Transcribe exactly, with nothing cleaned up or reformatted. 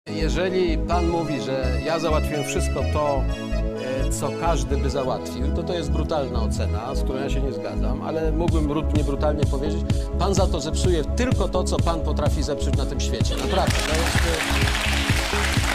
Jeżeli pan mówi, że ja załatwiłem wszystko to, e, co każdy by załatwił, to to jest brutalna ocena, z którą ja się nie zgadzam, ale mógłbym równie brutalnie powiedzieć, pan za to zepsuje tylko to, co pan potrafi zepsuć na tym świecie. Naprawdę, to jest... e,